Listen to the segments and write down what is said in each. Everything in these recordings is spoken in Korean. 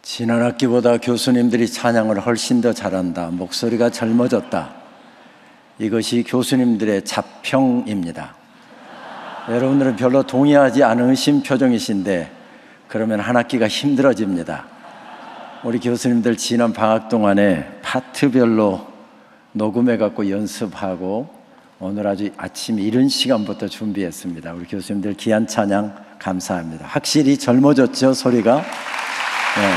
지난 학기보다 교수님들이 찬양을 훨씬 더 잘한다. 목소리가 젊어졌다. 이것이 교수님들의 자평입니다. 여러분들은 별로 동의하지 않으신 표정이신데 그러면 한 학기가 힘들어집니다. 우리 교수님들 지난 방학 동안에 파트별로 녹음해갖고 연습하고 오늘 아주 아침 이른 시간부터 준비했습니다. 우리 교수님들 귀한 찬양 감사합니다. 확실히 젊어졌죠, 소리가? 네.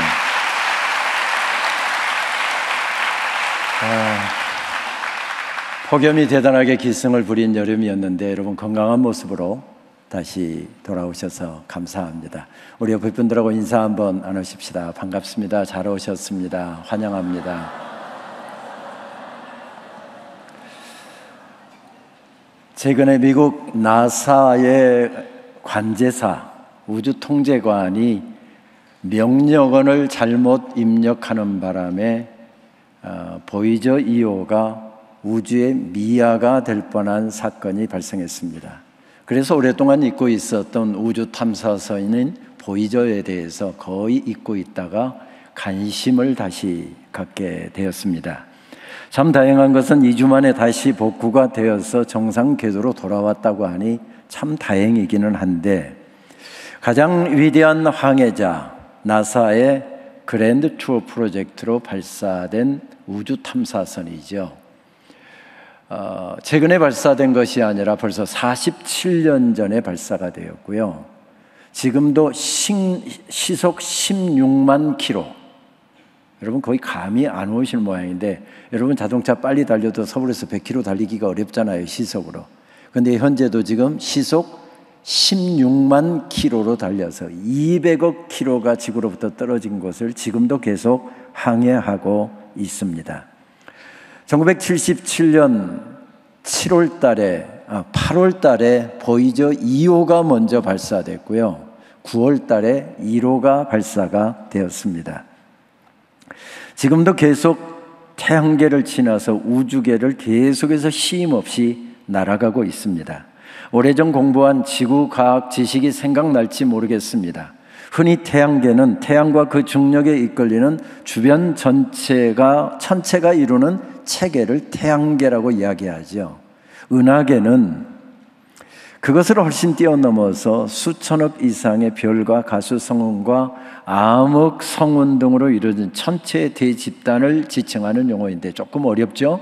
폭염이 대단하게 기승을 부린 여름이었는데 여러분 건강한 모습으로 다시 돌아오셔서 감사합니다. 우리 옆에 분들하고 인사 한번 나누십시다. 반갑습니다. 잘 오셨습니다. 환영합니다. 최근에 미국 나사의 관제사 우주통제관이 명령어를 잘못 입력하는 바람에 보이저 2호가 우주의 미아가 될 뻔한 사건이 발생했습니다. 그래서 오랫동안 잊고 있었던 우주 탐사선인 보이저에 대해서 거의 잊고 있다가 관심을 다시 갖게 되었습니다. 참 다행한 것은 2주 만에 다시 복구가 되어서 정상 궤도로 돌아왔다고 하니 참 다행이기는 한데, 가장 위대한 항해자 나사의 그랜드 투어 프로젝트로 발사된 우주 탐사선이죠. 최근에 발사된 것이 아니라 벌써 47년 전에 발사가 되었고요. 지금도 시속 16만 킬로, 여러분 거의 감이 안 오시는 모양인데, 여러분 자동차 빨리 달려도 서울에서 100km 달리기가 어렵잖아요, 시속으로. 근데 현재도 지금 시속 16만 킬로로 달려서 200억 킬로가 지구로부터 떨어진 곳을 지금도 계속 항해하고 있습니다. 1977년 8월 달에 보이저 2호가 먼저 발사됐고요. 9월 달에 1호가 발사가 되었습니다. 지금도 계속 태양계를 지나서 우주계를 계속해서 쉼 없이 날아가고 있습니다. 오래전 공부한 지구과학 지식이 생각날지 모르겠습니다. 흔히 태양계는 태양과 그 중력에 이끌리는 주변 천체가 이루는 체계를 태양계라고 이야기하죠. 은하계는 그것을 훨씬 뛰어넘어서 수천억 이상의 별과 가수 성운과 암흑 성운 등으로 이루어진 천체의 대집단을 지칭하는 용어인데 조금 어렵죠?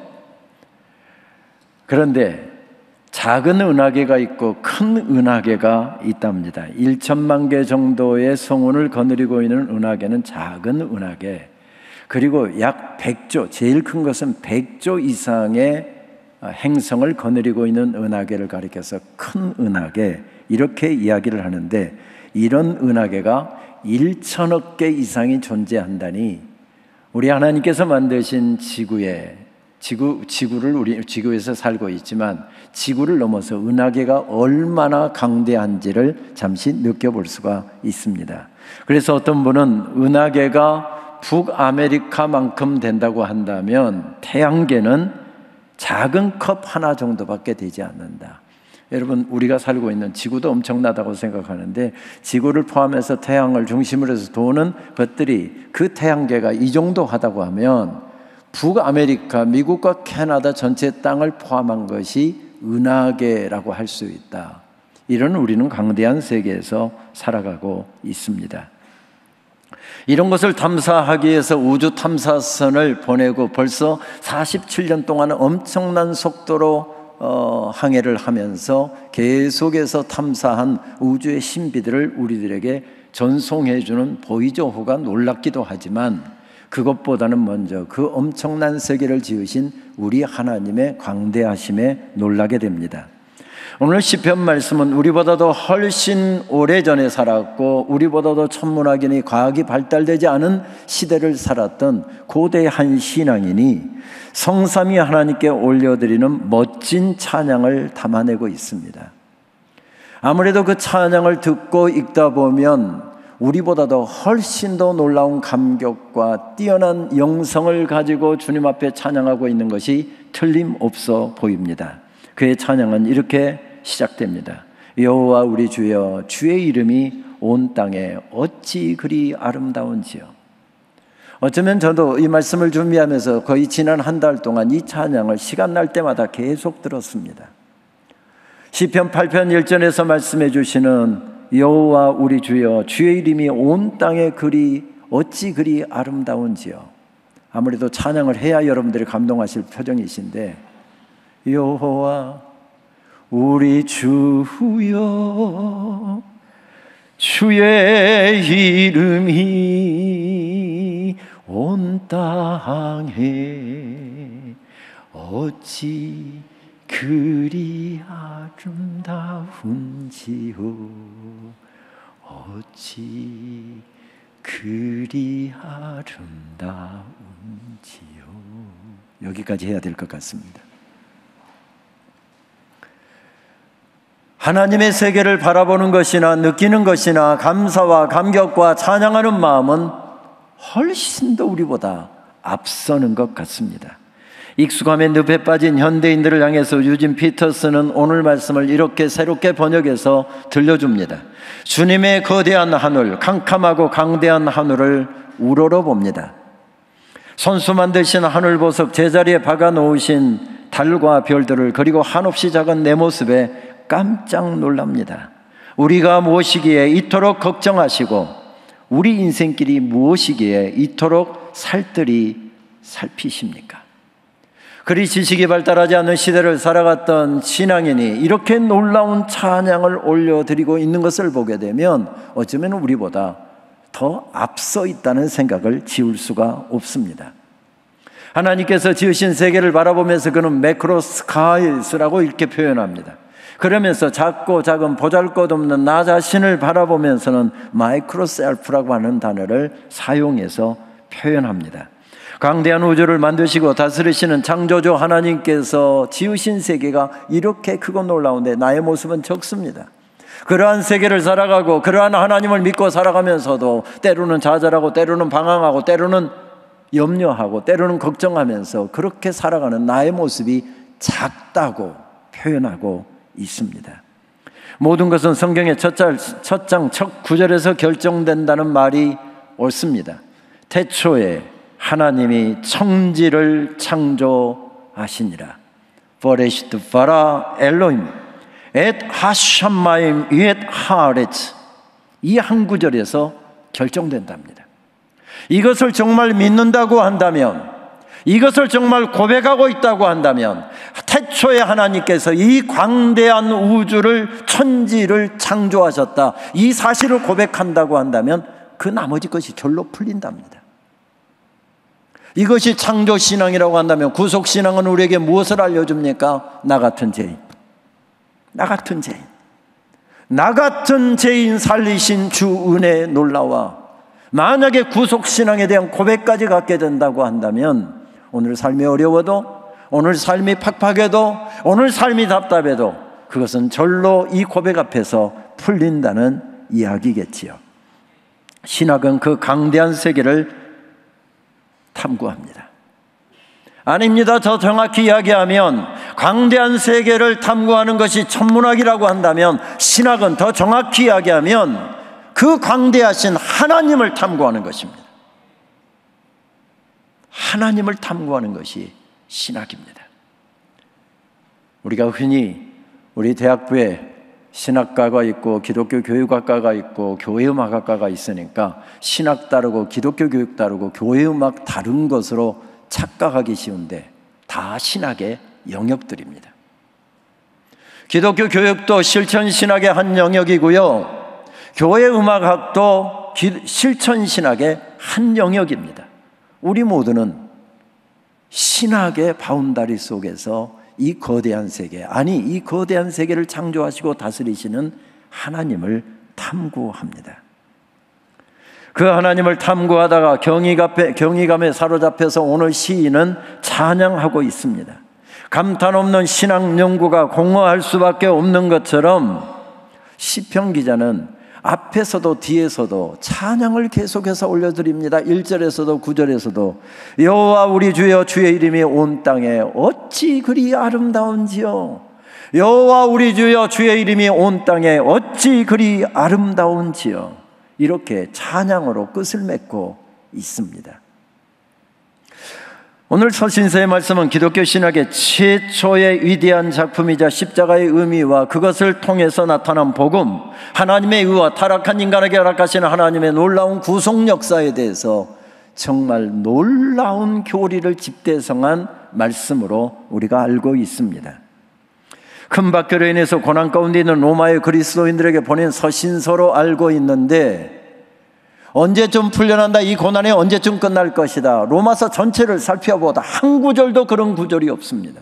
그런데 작은 은하계가 있고 큰 은하계가 있답니다. 1천만 개 정도의 성운을 거느리고 있는 은하계는 작은 은하계, 그리고 약 100조, 제일 큰 것은 100조 이상의 행성을 거느리고 있는 은하계를 가리켜서 큰 은하계, 이렇게 이야기를 하는데, 이런 은하계가 1천억 개 이상이 존재한다니 우리 하나님께서 만드신 지구를 우리 지구에서 살고 있지만 지구를 넘어서 은하계가 얼마나 강대한지를 잠시 느껴볼 수가 있습니다. 그래서 어떤 분은 은하계가 북아메리카만큼 된다고 한다면 태양계는 작은 컵 하나 정도밖에 되지 않는다. 여러분, 우리가 살고 있는 지구도 엄청나다고 생각하는데 지구를 포함해서 태양을 중심으로 해서 도는 것들이, 그 태양계가 이 정도 하다고 하면 북아메리카, 미국과 캐나다 전체 땅을 포함한 것이 은하계라고 할 수 있다. 이런 우리는 강대한 세계에서 살아가고 있습니다. 이런 것을 탐사하기 위해서 우주 탐사선을 보내고 벌써 47년 동안 엄청난 속도로 항해를 하면서 계속해서 탐사한 우주의 신비들을 우리들에게 전송해주는 보이저호가 놀랍기도 하지만, 그것보다는 먼저 그 엄청난 세계를 지으신 우리 하나님의 광대하심에 놀라게 됩니다. 오늘 시편 말씀은 우리보다도 훨씬 오래전에 살았고 우리보다도 천문학이니 과학이 발달되지 않은 시대를 살았던 고대한 신앙인이 성삼위 하나님께 올려드리는 멋진 찬양을 담아내고 있습니다. 아무래도 그 찬양을 듣고 읽다 보면 우리보다도 훨씬 더 놀라운 감격과 뛰어난 영성을 가지고 주님 앞에 찬양하고 있는 것이 틀림없어 보입니다. 그의 찬양은 이렇게 시작됩니다. 여호와 우리 주여, 주의 이름이 온 땅에 어찌 그리 아름다운지요. 어쩌면 저도 이 말씀을 준비하면서 거의 지난 한 달 동안 이 찬양을 시간 날 때마다 계속 들었습니다. 시편 8편 1절에서 말씀해 주시는 여호와 우리 주여 주의 이름이 온 땅에 어찌 그리 아름다운지요. 아무래도 찬양을 해야 여러분들이 감동하실 표정이신데, 여호와 우리 주여 주의 이름이 온 땅에 어찌 그리 아름다운지요. 어찌 그리 아름다운지요. 여기까지 해야 될 것 같습니다. 하나님의 세계를 바라보는 것이나 느끼는 것이나 감사와 감격과 찬양하는 마음은 훨씬 더 우리보다 앞서는 것 같습니다. 익숙함에 늪에 빠진 현대인들을 향해서 유진 피터스는 오늘 말씀을 이렇게 새롭게 번역해서 들려줍니다. 주님의 거대한 하늘, 캄캄하고 강대한 하늘을 우러러봅니다. 손수 만드신 하늘보석 제자리에 박아 놓으신 달과 별들을, 그리고 한없이 작은 내 모습에 깜짝 놀랍니다. 우리가 무엇이기에 이토록 걱정하시고 우리 인생길이 무엇이기에 이토록 살뜰히 살피십니까? 그리 지식이 발달하지 않는 시대를 살아갔던 신앙인이 이렇게 놀라운 찬양을 올려드리고 있는 것을 보게 되면 어쩌면 우리보다 더 앞서 있다는 생각을 지울 수가 없습니다. 하나님께서 지으신 세계를 바라보면서 그는 매크로스카이스라고 이렇게 표현합니다. 그러면서 작고 작은 보잘것없는 나 자신을 바라보면서는 마이크로셀프라고 하는 단어를 사용해서 표현합니다. 강대한 우주를 만드시고 다스리시는 창조주 하나님께서 지으신 세계가 이렇게 크고 놀라운데 나의 모습은 적습니다. 그러한 세계를 살아가고 그러한 하나님을 믿고 살아가면서도 때로는 좌절하고 때로는 방황하고 때로는 염려하고 때로는 걱정하면서 그렇게 살아가는 나의 모습이 작다고 표현하고 있습니다. 모든 것은 성경의 첫 장 첫 구절에서 결정된다는 말이 옳습니다. 태초에 하나님이 천지를 창조하시니라. 버레시트 바라 엘로임 엣 하샴마임 윷 하레츠. 이 한 구절에서 결정된답니다. 이것을 정말 믿는다고 한다면, 이것을 정말 고백하고 있다고 한다면, 태초에 하나님께서 이 광대한 우주를, 천지를 창조하셨다, 이 사실을 고백한다고 한다면 그 나머지 것이 절로 풀린답니다. 이것이 창조신앙이라고 한다면 구속신앙은 우리에게 무엇을 알려줍니까? 나 같은 죄인, 나 같은 죄인, 나 같은 죄인 살리신 주 은혜의 놀라와, 만약에 구속신앙에 대한 고백까지 갖게 된다고 한다면 오늘 삶이 어려워도, 오늘 삶이 팍팍해도, 오늘 삶이 답답해도 그것은 절로 이 고백 앞에서 풀린다는 이야기겠지요. 신학은 그 강대한 세계를 탐구합니다. 아닙니다. 더 정확히 이야기하면 강대한 세계를 탐구하는 것이 천문학이라고 한다면, 신학은 더 정확히 이야기하면 그 광대하신 하나님을 탐구하는 것입니다. 하나님을 탐구하는 것이 신학입니다. 우리가 흔히 우리 대학부에 신학과가 있고 기독교 교육학과가 있고 교회음악학과가 있으니까 신학 다르고 기독교 교육 다르고 교회음악 다른 것으로 착각하기 쉬운데 다 신학의 영역들입니다. 기독교 교육도 실천신학의 한 영역이고요, 교회음악학도 실천신학의 한 영역입니다. 우리 모두는 신학의 바운다리 속에서 이 거대한 세계, 아니 이 거대한 세계를 창조하시고 다스리시는 하나님을 탐구합니다. 그 하나님을 탐구하다가 경이감에 사로잡혀서 오늘 시인은 찬양하고 있습니다. 감탄 없는 신학 연구가 공허할 수밖에 없는 것처럼 시편 기자는 앞에서도 뒤에서도 찬양을 계속해서 올려드립니다. 1절에서도 9절에서도 여호와 우리 주여 주의 이름이 온 땅에 어찌 그리 아름다운지요. 여호와 우리 주여 주의 이름이 온 땅에 어찌 그리 아름다운지요. 이렇게 찬양으로 끝을 맺고 있습니다. 오늘 서신서의 말씀은 기독교 신학의 최초의 위대한 작품이자 십자가의 의미와 그것을 통해서 나타난 복음, 하나님의 의와 타락한 인간에게 허락하시는 하나님의 놀라운 구속 역사에 대해서 정말 놀라운 교리를 집대성한 말씀으로 우리가 알고 있습니다. 큰 박해로 인해서 고난 가운데 있는 로마의 그리스도인들에게 보낸 서신서로 알고 있는데, 언제쯤 풀려난다, 이 고난이 언제쯤 끝날 것이다, 로마서 전체를 살펴보다 한 구절도 그런 구절이 없습니다.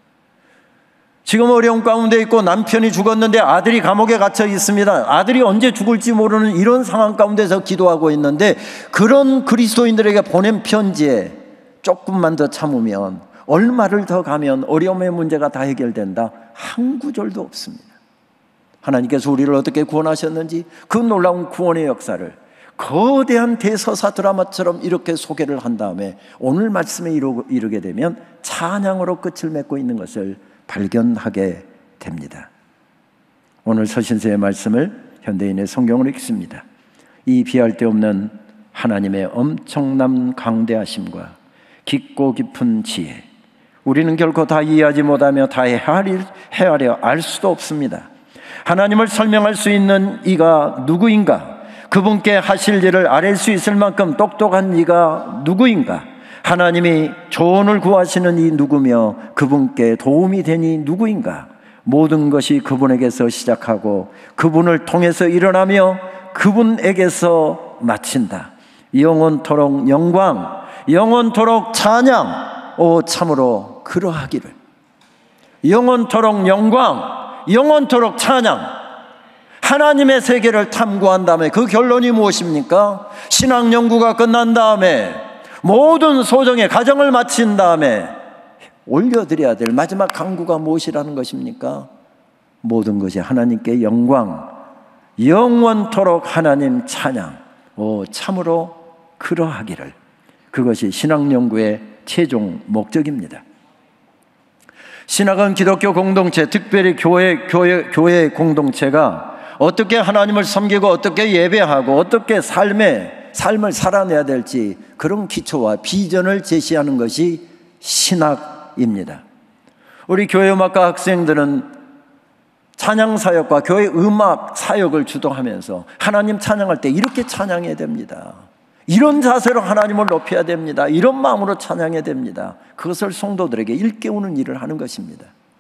지금 어려운 가운데 있고 남편이 죽었는데 아들이 감옥에 갇혀 있습니다. 아들이 언제 죽을지 모르는 이런 상황 가운데서 기도하고 있는데, 그런 그리스도인들에게 보낸 편지에 조금만 더 참으면, 얼마를 더 가면 어려움의 문제가 다 해결된다, 한 구절도 없습니다. 하나님께서 우리를 어떻게 구원하셨는지, 그 놀라운 구원의 역사를 거대한 대서사 드라마처럼 이렇게 소개를 한 다음에 오늘 말씀에 이르게 되면 찬양으로 끝을 맺고 있는 것을 발견하게 됩니다. 오늘 서신서의 말씀을 현대인의 성경으로 읽습니다. 이 비할 데 없는 하나님의 엄청난 강대하심과 깊고 깊은 지혜, 우리는 결코 다 이해하지 못하며 다 헤아려 알 수도 없습니다. 하나님을 설명할 수 있는 이가 누구인가? 그분께 하실 일을 아뢰 수 있을 만큼 똑똑한 이가 누구인가? 하나님이 조언을 구하시는 이 누구며 그분께 도움이 되니 누구인가? 모든 것이 그분에게서 시작하고 그분을 통해서 일어나며 그분에게서 마친다. 영원토록 영광, 영원토록 찬양, 오 참으로 그러하기를. 영원토록 영광, 영원토록 찬양. 하나님의 세계를 탐구한 다음에 그 결론이 무엇입니까? 신학 연구가 끝난 다음에, 모든 소정의 가정을 마친 다음에 올려드려야 될 마지막 강구가 무엇이라는 것입니까? 모든 것이 하나님께 영광, 영원토록 하나님 찬양, 오 참으로 그러하기를. 그것이 신학 연구의 최종 목적입니다. 신학은 기독교 공동체, 특별히 교회 공동체가 어떻게 하나님을 섬기고 어떻게 예배하고 어떻게 삶을 살아내야 될지, 그런 기초와 비전을 제시하는 것이 신학입니다. 우리 교회음악과 학생들은 찬양 사역과 교회 음악 사역을 주도하면서 하나님 찬양할 때 이렇게 찬양해야 됩니다. 이런 자세로 하나님을 높여야 됩니다. 이런 마음으로 찬양해야 됩니다. 그것을 성도들에게 일깨우는 일을 하는 것입니다.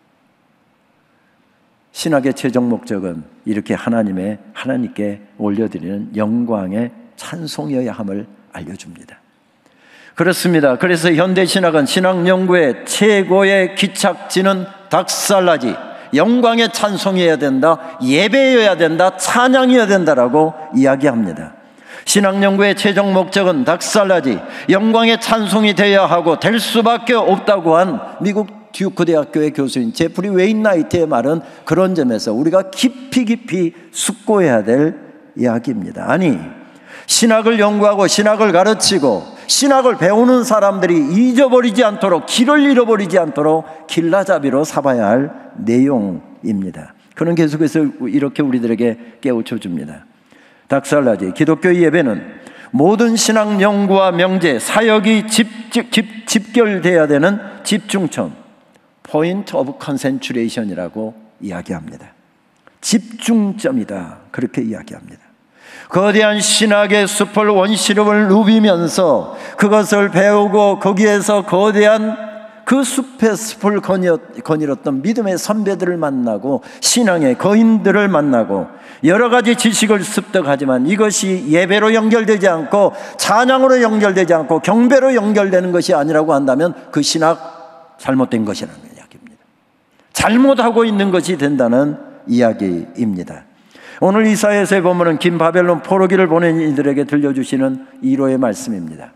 신학의 최종 목적은 이렇게 하나님께 올려드리는 영광의 찬송이어야 함을 알려줍니다. 그렇습니다. 그래서 현대 신학은 신학 연구의 최고의 기착지는 닥살라지, 영광의 찬송이어야 된다, 예배여야 된다, 찬양이어야 된다라고 이야기합니다. 신학 연구의 최종 목적은 닥살라지, 영광의 찬송이 되어야 하고 될 수밖에 없다고 한 미국 듀크 대학교의 교수인 제프리 웨인라이트의 말은 그런 점에서 우리가 깊이 숙고해야 될 이야기입니다. 아니, 신학을 연구하고 신학을 가르치고 신학을 배우는 사람들이 잊어버리지 않도록, 길을 잃어버리지 않도록 길라잡이로 삼아야 할 내용입니다. 그는 계속해서 이렇게 우리들에게 깨우쳐 줍니다. 닥살라지, 기독교의 예배는 모든 신학 연구와 명제, 사역이 집결되어야 되는 집중점, 포인트 오브 컨센트레이션이라고 이야기합니다. 집중점이다, 그렇게 이야기합니다. 거대한 신학의 숲을 원시름을 누비면서 그것을 배우고 거기에서 거대한 그 숲의 숲을 거닐었던 믿음의 선배들을 만나고 신앙의 거인들을 만나고 여러 가지 지식을 습득하지만 이것이 예배로 연결되지 않고 찬양으로 연결되지 않고 경배로 연결되는 것이 아니라고 한다면 그 신학 잘못된 것이라는 이야기입니다. 잘못하고 있는 것이 된다는 이야기입니다. 오늘 이사야서에 보면은 긴 바벨론 포로기를 보낸 이들에게 들려주시는 위로의 말씀입니다.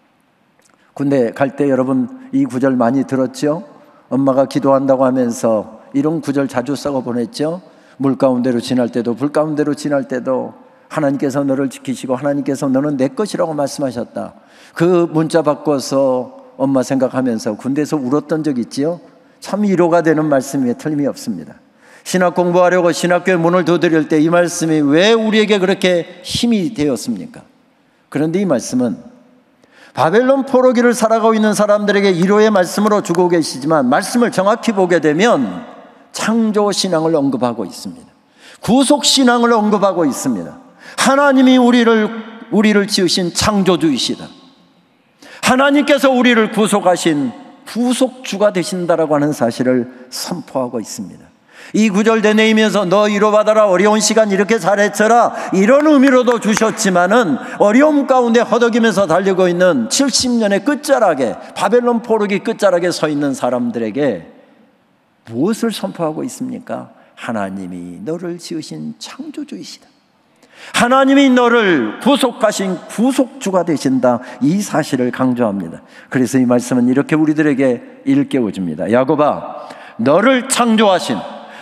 군대 갈 때 여러분 이 구절 많이 들었죠? 엄마가 기도한다고 하면서 이런 구절 자주 써고 보냈죠? 물 가운데로 지날 때도 불 가운데로 지날 때도 하나님께서 너를 지키시고 하나님께서 너는 내 것이라고 말씀하셨다. 그 문자 바꿔서 엄마 생각하면서 군대에서 울었던 적 있지요? 참 위로가 되는 말씀에 틀림이 없습니다. 신학 공부하려고 신학교에 문을 두드릴 때 이 말씀이 왜 우리에게 그렇게 힘이 되었습니까? 그런데 이 말씀은 바벨론 포로기를 살아가고 있는 사람들에게 위로의 말씀으로 주고 계시지만 말씀을 정확히 보게 되면 창조신앙을 언급하고 있습니다. 구속신앙을 언급하고 있습니다. 하나님이 우리를 지으신 창조주이시다. 하나님께서 우리를 구속하신 구속주가 되신다라고 하는 사실을 선포하고 있습니다. 이 구절 되뇌이면서 너 위로받아라, 어려운 시간 이렇게 잘했더라, 이런 의미로도 주셨지만은 어려움 가운데 허덕이면서 달리고 있는 70년의 끝자락에, 바벨론 포로기 끝자락에 서 있는 사람들에게 무엇을 선포하고 있습니까? 하나님이 너를 지으신 창조주이시다. 하나님이 너를 구속하신 구속주가 되신다. 이 사실을 강조합니다. 그래서 이 말씀은 이렇게 우리들에게 일깨워줍니다. 야곱아, 너를 창조하신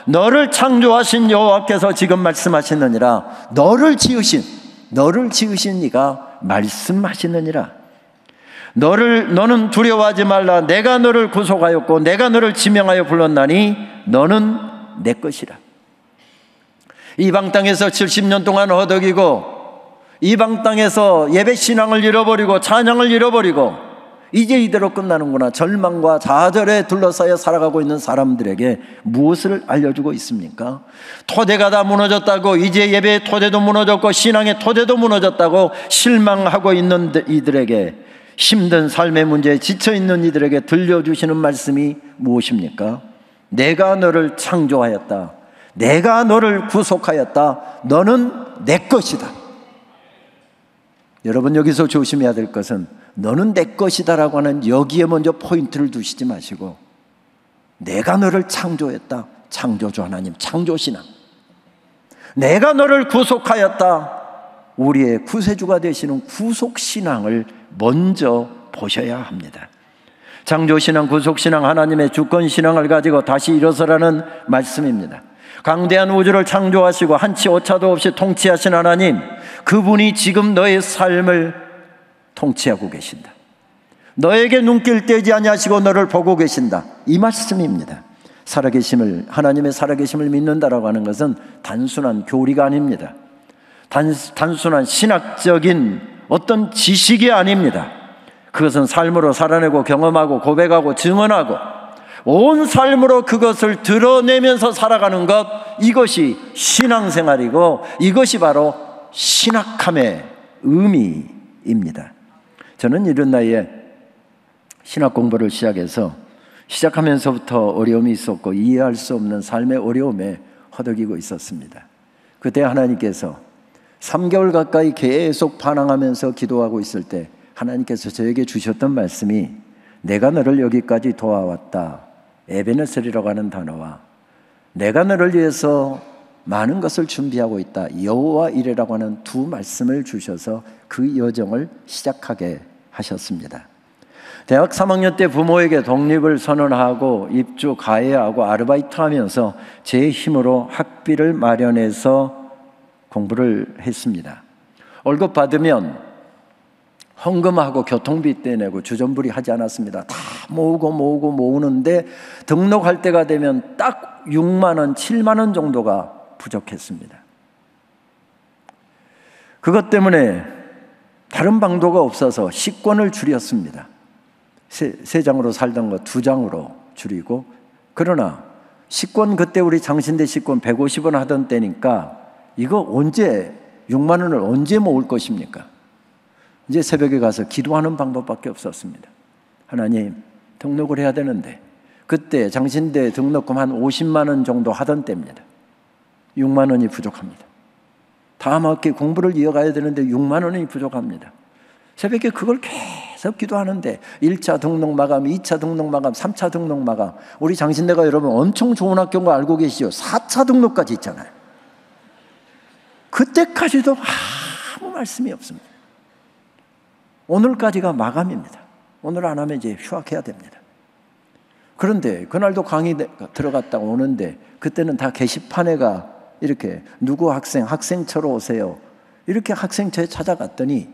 여호와께서 지금 말씀하시느니라. 너를 지으신 이가 말씀하시느니라. 너는 두려워하지 말라. 내가 너를 구속하였고 내가 너를 지명하여 불렀나니 너는 내 것이라. 이방 땅에서 70년 동안 허덕이고 이방 땅에서 예배 신앙을 잃어버리고 찬양을 잃어버리고 이제 이대로 끝나는구나, 절망과 좌절에 둘러싸여 살아가고 있는 사람들에게 무엇을 알려주고 있습니까? 토대가 다 무너졌다고, 이제 예배의 토대도 무너졌고 신앙의 토대도 무너졌다고 실망하고 있는 이들에게, 힘든 삶의 문제에 지쳐있는 이들에게 들려주시는 말씀이 무엇입니까? 내가 너를 창조하였다. 내가 너를 구속하였다. 너는 내 것이다. 여러분, 여기서 조심해야 될 것은 너는 내 것이다 라고 하는 여기에 먼저 포인트를 두시지 마시고 내가 너를 창조했다. 창조주 하나님, 창조신앙. 내가 너를 구속하였다. 우리의 구세주가 되시는 구속신앙을 먼저 보셔야 합니다. 창조신앙, 구속신앙, 하나님의 주권신앙을 가지고 다시 일어서라는 말씀입니다. 강대한 우주를 창조하시고 한치 오차도 없이 통치하신 하나님, 그분이 지금 너의 삶을 통치하고 계신다. 너에게 눈길 떼지 아니하시고 너를 보고 계신다. 이 말씀입니다. 하나님의 살아계심을 믿는다라고 하는 것은 단순한 교리가 아닙니다. 단순한 신학적인 어떤 지식이 아닙니다. 그것은 삶으로 살아내고 경험하고 고백하고 증언하고 온 삶으로 그것을 드러내면서 살아가는 것, 이것이 신앙생활이고 이것이 바로 신학함의 의미입니다. 저는 이런 나이에 신학 공부를 시작하면서부터 어려움이 있었고 이해할 수 없는 삶의 어려움에 허덕이고 있었습니다. 그때 하나님께서 3개월 가까이 계속 반항하면서 기도하고 있을 때 하나님께서 저에게 주셨던 말씀이, 내가 너를 여기까지 도와왔다. 에베네셀이라고 하는 단어와 내가 너를 위해서 많은 것을 준비하고 있다. 여호와 이레라고 하는 두 말씀을 주셔서 그 여정을 시작하게 하셨습니다. 대학 3학년 때 부모에게 독립을 선언하고 입주 가해하고 아르바이트 하면서 제 힘으로 학비를 마련해서 공부를 했습니다. 월급 받으면 헌금하고 교통비 떼내고 주전부리 하지 않았습니다. 다 모으는데 등록할 때가 되면 딱 6만 원, 7만 원 정도가 부족했습니다. 그것 때문에 다른 방도가 없어서 식권을 줄였습니다. 세 장으로 살던 거 2장으로 줄이고, 그러나 식권, 그때 우리 장신대 식권 150원 하던 때니까 이거 6만 원을 언제 모을 것입니까? 이제 새벽에 가서 기도하는 방법밖에 없었습니다. 하나님, 등록을 해야 되는데, 그때 장신대 등록금 한 50만 원 정도 하던 때입니다. 6만 원이 부족합니다. 다음 학기 공부를 이어가야 되는데 6만 원이 부족합니다. 새벽에 그걸 계속 기도하는데 1차 등록 마감, 2차 등록 마감, 3차 등록 마감. 우리 장신대가 여러분 엄청 좋은 학교인 거 알고 계시죠? 4차 등록까지 있잖아요. 그때까지도 아무 말씀이 없습니다. 오늘까지가 마감입니다. 오늘 안 하면 이제 휴학해야 됩니다. 그런데 그날도 강의 들어갔다 오는데 그때는 다 게시판에가 이렇게 누구 학생처로 오세요. 이렇게 학생처에 찾아갔더니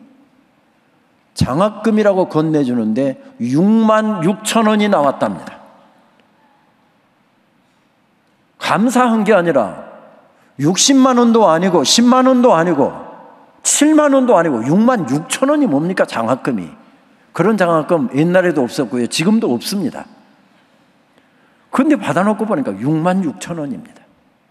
장학금이라고 건네주는데 6만 6천 원이 나왔답니다. 감사한 게 아니라 60만 원도 아니고 10만 원도 아니고 7만 원도 아니고 6만 6천 원이 뭡니까, 장학금이. 그런 장학금 옛날에도 없었고요. 지금도 없습니다. 그런데 받아놓고 보니까 66,000원입니다.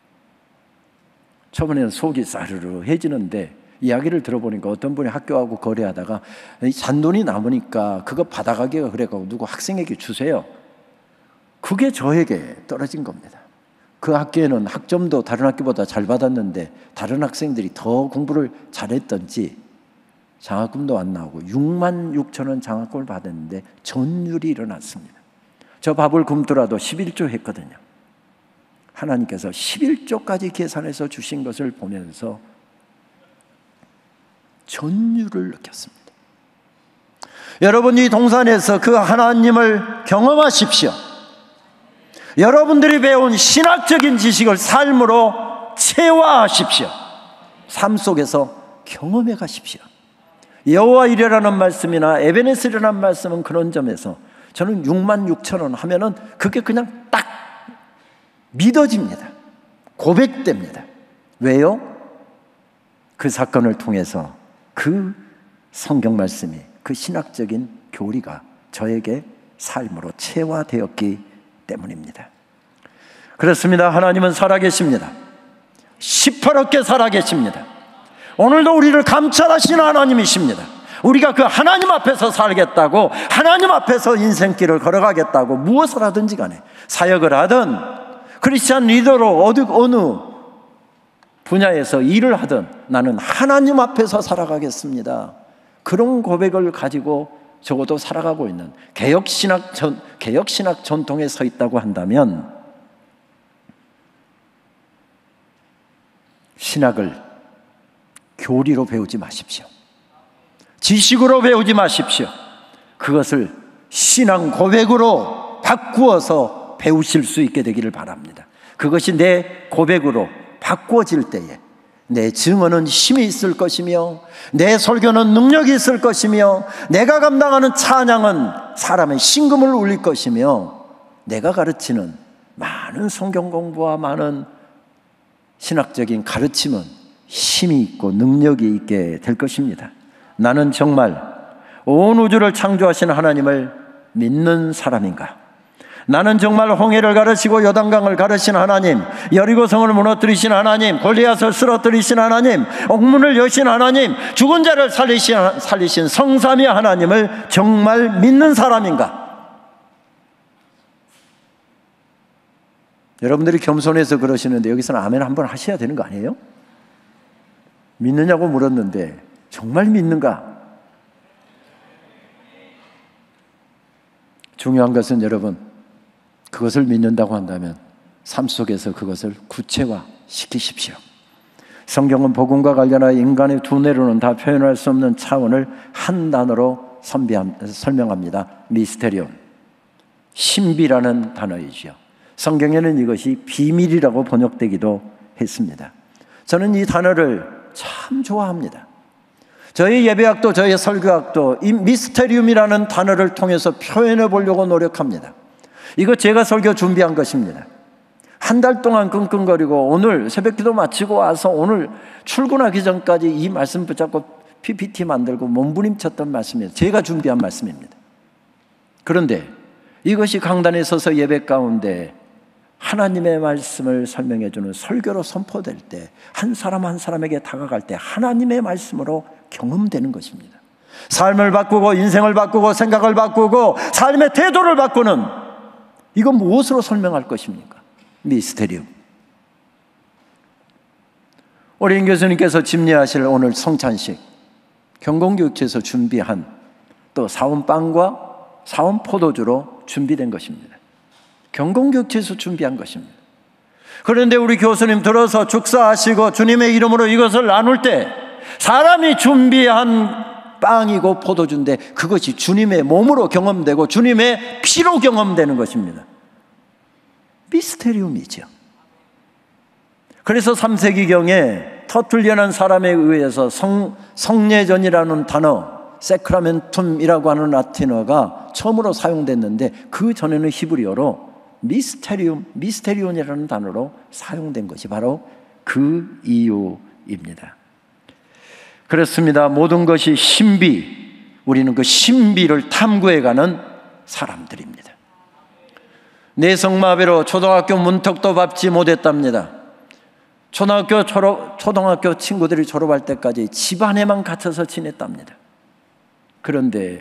처음에는 속이 싸르르해지는데 이야기를 들어보니까 어떤 분이 학교하고 거래하다가 잔돈이 남으니까 그거 받아가기가 그래가지고 누구 학생에게 주세요. 그게 저에게 떨어진 겁니다. 그 학교에는 학점도 다른 학교보다 잘 받았는데 다른 학생들이 더 공부를 잘했던지 장학금도 안 나오고 66,000원 장학금을 받았는데 전율이 일어났습니다. 저 밥을 굶더라도 11조 했거든요. 하나님께서 11조까지 계산해서 주신 것을 보면서 전율을 느꼈습니다. 여러분이 동산에서 그 하나님을 경험하십시오. 여러분들이 배운 신학적인 지식을 삶으로 체화하십시오. 삶 속에서 경험해 가십시오. 여호와 이레라는 말씀이나 에베네셀이라는 말씀은 그런 점에서 저는 66,000원 하면은 그게 그냥 딱 믿어집니다. 고백됩니다. 왜요? 그 사건을 통해서 그 성경 말씀이, 그 신학적인 교리가 저에게 삶으로 체화되었기 때문입니다. 그렇습니다. 하나님은 살아계십니다. 시퍼렇게 살아계십니다. 오늘도 우리를 감찰하시는 하나님이십니다. 우리가 그 하나님 앞에서 살겠다고, 하나님 앞에서 인생길을 걸어가겠다고 무엇을 하든지 간에, 사역을 하든 크리스찬 리더로 어느 분야에서 일을 하든 나는 하나님 앞에서 살아가겠습니다. 그런 고백을 가지고 적어도 살아가고 있는 개혁신학 전통에 서 있다고 한다면 신학을 교리로 배우지 마십시오. 지식으로 배우지 마십시오. 그것을 신앙 고백으로 바꾸어서 배우실 수 있게 되기를 바랍니다. 그것이 내 고백으로 바꾸어질 때에 내 증언은 힘이 있을 것이며 내 설교는 능력이 있을 것이며 내가 감당하는 찬양은 사람의 심금을 울릴 것이며 내가 가르치는 많은 성경 공부와 많은 신학적인 가르침은 힘이 있고 능력이 있게 될 것입니다. 나는 정말 온 우주를 창조하신 하나님을 믿는 사람인가? 나는 정말 홍해를 가르치고 요단강을 가르친 하나님, 여리고성을 무너뜨리신 하나님, 골리앗을 쓰러뜨리신 하나님, 옥문을 여신 하나님, 죽은 자를 살리신 성삼위 하나님을 정말 믿는 사람인가? 여러분들이 겸손해서 그러시는데 여기서는 아멘 한번 하셔야 되는 거 아니에요? 믿느냐고 물었는데 정말 믿는가? 중요한 것은 여러분, 그것을 믿는다고 한다면 삶 속에서 그것을 구체화시키십시오. 성경은 복음과 관련하여 인간의 두뇌로는 다 표현할 수 없는 차원을 한 단어로 설명합니다. 미스테리온, 신비라는 단어이죠. 성경에는 이것이 비밀이라고 번역되기도 했습니다. 저는 이 단어를 참 좋아합니다. 저희 예배학도 저희 설교학도 이 미스테리움이라는 단어를 통해서 표현해 보려고 노력합니다. 이거 제가 설교 준비한 것입니다. 한 달 동안 끙끙거리고 오늘 새벽기도 마치고 와서 오늘 출근하기 전까지 이 말씀 붙잡고 PPT 만들고 몸부림쳤던 말씀이에요. 제가 준비한 말씀입니다. 그런데 이것이 강단에 서서 예배 가운데 하나님의 말씀을 설명해 주는 설교로 선포될 때, 한 사람 한 사람에게 다가갈 때 하나님의 말씀으로 경험되는 것입니다. 삶을 바꾸고 인생을 바꾸고 생각을 바꾸고 삶의 태도를 바꾸는, 이건 무엇으로 설명할 것입니까? 미스테리움. 우리 임 교수님께서 집례하실 오늘 성찬식, 경공교육처에서 준비한 또 사온 빵과 사온 포도주로 준비된 것입니다. 경공교육처에서 준비한 것입니다. 그런데 우리 교수님 들어서 축사하시고 주님의 이름으로 이것을 나눌 때 사람이 준비한 빵이고 포도주인데 그것이 주님의 몸으로 경험되고 주님의 피로 경험되는 것입니다. 미스테리움이죠. 그래서 3세기경에 터툴리아는 사람에 의해서 성례전이라는 단어, 세크라멘툼이라고 하는 라틴어가 처음으로 사용됐는데 그 전에는 히브리어로 미스테리온이라는 단어로 사용된 것이 바로 그 이유입니다. 그렇습니다. 모든 것이 신비, 우리는 그 신비를 탐구해가는 사람들입니다. 내성마비로 초등학교 문턱도 밟지 못했답니다. 초등학교 친구들이 졸업할 때까지 집안에만 갇혀서 지냈답니다. 그런데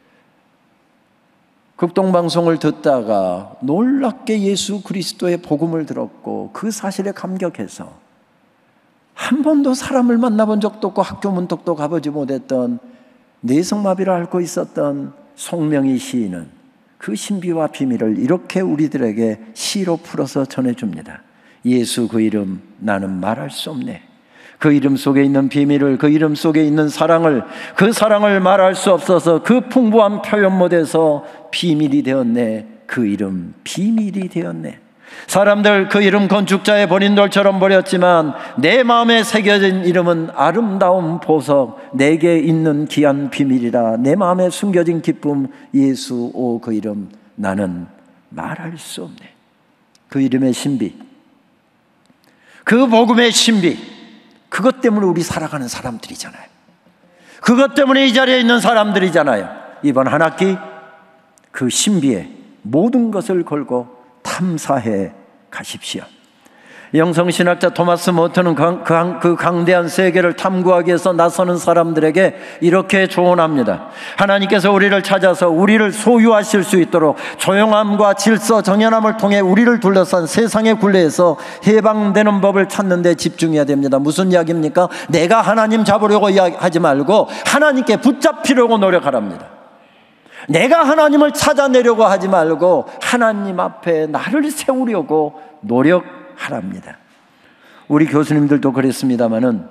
극동방송을 듣다가 놀랍게 예수 그리스도의 복음을 들었고 그 사실에 감격해서 한 번도 사람을 만나본 적도 없고 학교 문턱도 가보지 못했던 내성마비를 앓고 있었던 송명희 시인은 그 신비와 비밀을 이렇게 우리들에게 시로 풀어서 전해줍니다. 예수 그 이름 나는 말할 수 없네. 그 이름 속에 있는 비밀을, 그 이름 속에 있는 사랑을, 그 사랑을 말할 수 없어서 그 풍부한 표현 못해서 비밀이 되었네. 그 이름 비밀이 되었네. 사람들 그 이름 건축자의 버린 돌처럼 버렸지만 내 마음에 새겨진 이름은 아름다운 보석, 내게 있는 귀한 비밀이라. 내 마음에 숨겨진 기쁨 예수 오 그 이름 나는 말할 수 없네. 그 이름의 신비, 그 복음의 신비, 그것 때문에 우리 살아가는 사람들이잖아요. 그것 때문에 이 자리에 있는 사람들이잖아요. 이번 한 학기 그 신비에 모든 것을 걸고 탐사해 가십시오. 영성신학자 토마스 모터는 그 강대한 세계를 탐구하기 위해서 나서는 사람들에게 이렇게 조언합니다. 하나님께서 우리를 찾아서 우리를 소유하실 수 있도록 조용함과 질서, 정연함을 통해 우리를 둘러싼 세상의 굴레에서 해방되는 법을 찾는 데 집중해야 됩니다. 무슨 이야기입니까? 내가 하나님 잡으려고 하지 말고 하나님께 붙잡히려고 노력하랍니다. 내가 하나님을 찾아내려고 하지 말고 하나님 앞에 나를 세우려고 노력하랍니다. 우리 교수님들도 그랬습니다마는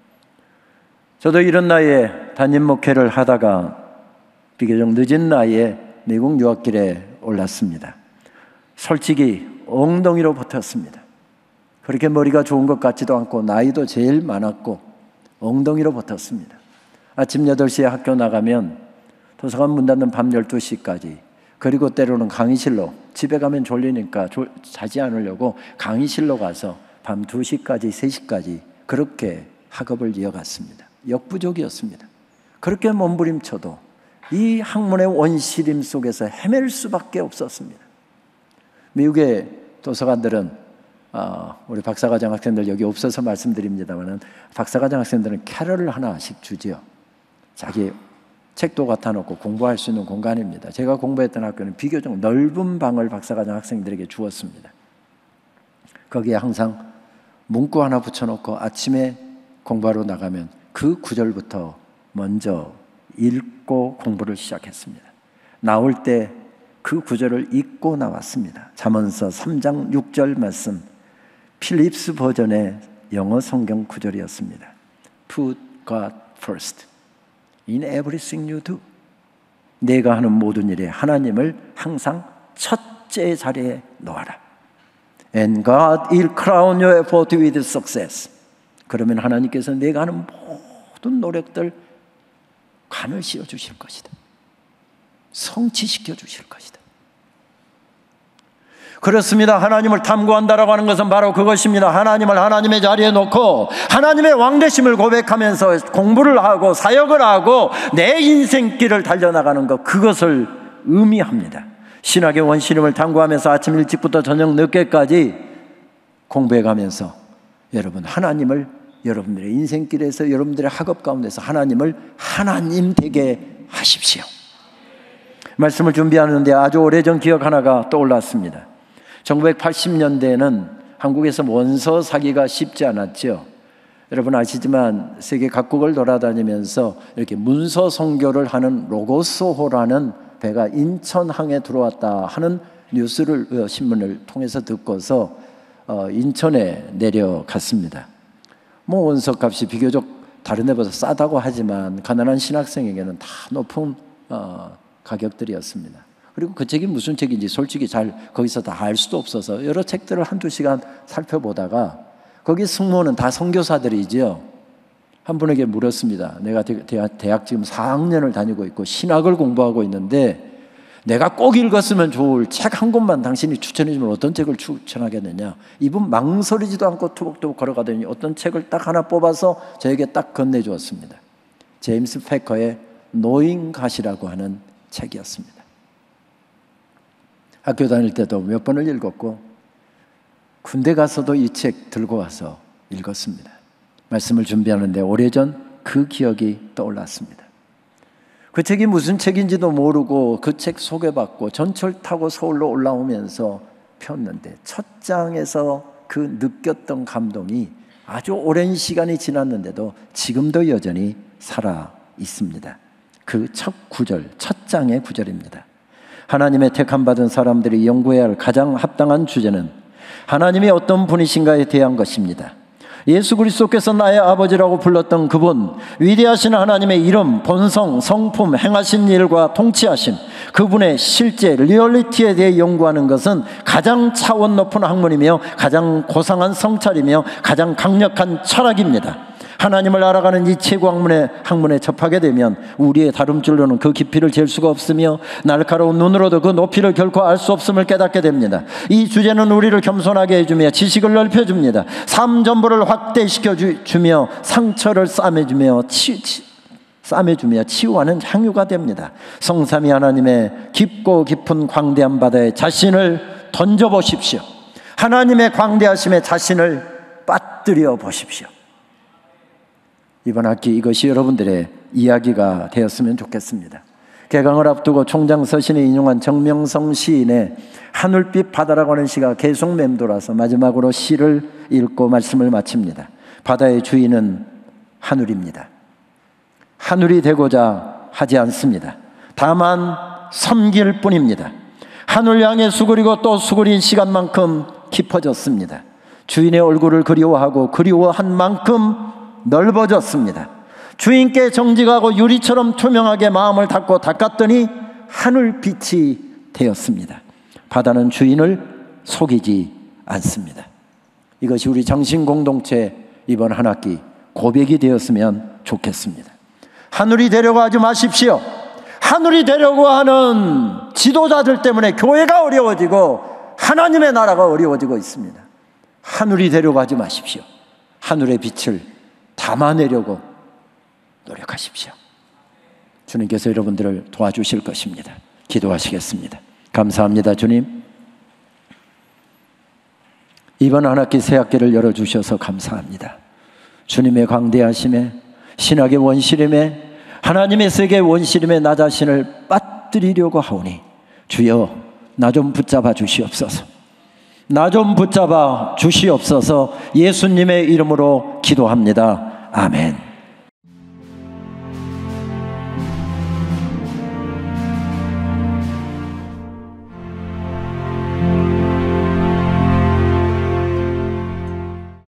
저도 이런 나이에 담임 목회를 하다가 비교적 늦은 나이에 미국 유학길에 올랐습니다. 솔직히 엉덩이로 버텼습니다. 그렇게 머리가 좋은 것 같지도 않고 나이도 제일 많았고 엉덩이로 버텼습니다. 아침 8시에 학교 나가면 도서관 문 닫는 밤 12시까지, 그리고 때로는 강의실로, 집에 가면 졸리니까 자지 않으려고 강의실로 가서 밤 2시까지 3시까지 그렇게 학업을 이어갔습니다. 역부족이었습니다. 그렇게 몸부림쳐도 이 학문의 원시림 속에서 헤맬 수밖에 없었습니다. 미국의 도서관들은 우리 박사과정 학생들 여기 없어서 말씀드립니다만 박사과정 학생들은 캐럴을 하나씩 주지요. 자기 책도 갖다 놓고 공부할 수 있는 공간입니다. 제가 공부했던 학교는 비교적 넓은 방을 박사과정 학생들에게 주었습니다. 거기에 항상 문구 하나 붙여놓고 아침에 공부하러 나가면 그 구절부터 먼저 읽고 공부를 시작했습니다. 나올 때 그 구절을 읽고 나왔습니다. 잠언서 3장 6절 말씀, 필립스 버전의 영어 성경 구절이었습니다. Put God first in everything you do. 내가 하는 모든 일에 하나님을 항상 첫째 자리에 놓아라. And God will crown your effort with success. 그러면 하나님께서 내가 하는 모든 노력들 관을 씌워 주실 것이다. 성취시켜 주실 것이다. 그렇습니다. 하나님을 탐구한다라고 하는 것은 바로 그것입니다. 하나님을 하나님의 자리에 놓고 하나님의 왕되심을 고백하면서 공부를 하고 사역을 하고 내 인생길을 달려나가는 것, 그것을 의미합니다. 신학의 원시림을 탐구하면서 아침 일찍부터 저녁 늦게까지 공부해가면서 여러분 하나님을 여러분들의 인생길에서 여러분들의 학업 가운데서 하나님을 하나님 되게 하십시오. 말씀을 준비하는데 아주 오래전 기억 하나가 떠올랐습니다. 1980년대에는 한국에서 원서 사기가 쉽지 않았죠. 여러분 아시지만 세계 각국을 돌아다니면서 이렇게 문서 선교를 하는 로고소호라는 배가 인천항에 들어왔다 하는 뉴스를 신문을 통해서 듣고서 인천에 내려갔습니다. 뭐 원서값이 비교적 다른 데보다 싸다고 하지만 가난한 신학생에게는 다 높은 가격들이었습니다. 그리고 그 책이 무슨 책인지 솔직히 잘 거기서 다 알 수도 없어서 여러 책들을 한두 시간 살펴보다가 거기 승무원은 다 선교사들이죠. 한 분에게 물었습니다. 내가 대학 지금 4학년을 다니고 있고 신학을 공부하고 있는데 내가 꼭 읽었으면 좋을 책 한 권만 당신이 추천해 주면 어떤 책을 추천하겠느냐. 이분 망설이지도 않고 투벅투벅 걸어가더니 어떤 책을 딱 하나 뽑아서 저에게 딱 건네주었습니다. 제임스 패커의 노인가시라고 하는 책이었습니다. 학교 다닐 때도 몇 번을 읽었고 군대 가서도 이 책 들고 와서 읽었습니다. 말씀을 준비하는데 오래전 그 기억이 떠올랐습니다. 그 책이 무슨 책인지도 모르고 그 책 소개받고 전철 타고 서울로 올라오면서 폈는데 첫 장에서 그 느꼈던 감동이 아주 오랜 시간이 지났는데도 지금도 여전히 살아 있습니다. 그 첫 구절, 첫 장의 구절입니다. 하나님의 택함받은 사람들이 연구해야 할 가장 합당한 주제는 하나님이 어떤 분이신가에 대한 것입니다. 예수 그리스도께서 나의 아버지라고 불렀던 그분, 위대하신 하나님의 이름, 본성, 성품, 행하신 일과 통치하심, 그분의 실제 리얼리티에 대해 연구하는 것은 가장 차원 높은 학문이며 가장 고상한 성찰이며 가장 강력한 철학입니다. 하나님을 알아가는 이 최고 학문에 접하게 되면 우리의 다름줄로는 그 깊이를 잴 수가 없으며 날카로운 눈으로도 그 높이를 결코 알 수 없음을 깨닫게 됩니다. 이 주제는 우리를 겸손하게 해주며 지식을 넓혀줍니다. 삶 전부를 확대시켜주며 상처를 싸매주며 치유하는 향유가 됩니다. 성삼위 하나님의 깊고 깊은 광대한 바다에 자신을 던져보십시오. 하나님의 광대하심에 자신을 빠뜨려 보십시오. 이번 학기 이것이 여러분들의 이야기가 되었으면 좋겠습니다. 개강을 앞두고 총장 서신에 인용한 정명성 시인의 하늘빛 바다라고 하는 시가 계속 맴돌아서 마지막으로 시를 읽고 말씀을 마칩니다. 바다의 주인은 하늘입니다. 하늘이 되고자 하지 않습니다. 다만 섬길 뿐입니다. 하늘 향해 수그리고 또 수그린 시간만큼 깊어졌습니다. 주인의 얼굴을 그리워하고 그리워한 만큼 넓어졌습니다. 주인께 정직하고 유리처럼 투명하게 마음을 닫고 닦았더니 하늘빛이 되었습니다. 바다는 주인을 속이지 않습니다. 이것이 우리 장신공동체 이번 한 학기 고백이 되었으면 좋겠습니다. 하늘이 되려고 하지 마십시오. 하늘이 되려고 하는 지도자들 때문에 교회가 어려워지고 하나님의 나라가 어려워지고 있습니다. 하늘이 되려고 하지 마십시오. 하늘의 빛을 담아내려고 노력하십시오. 주님께서 여러분들을 도와주실 것입니다. 기도하시겠습니다. 감사합니다. 주님, 이번 한 학기 새 학기를 열어주셔서 감사합니다. 주님의 광대하심에, 신학의 원시림에, 하나님의 세계의 원시림에 나 자신을 빠뜨리려고 하오니 주여 나 좀 붙잡아 주시옵소서. 나 좀 붙잡아 주시옵소서. 예수님의 이름으로 기도합니다. 아멘.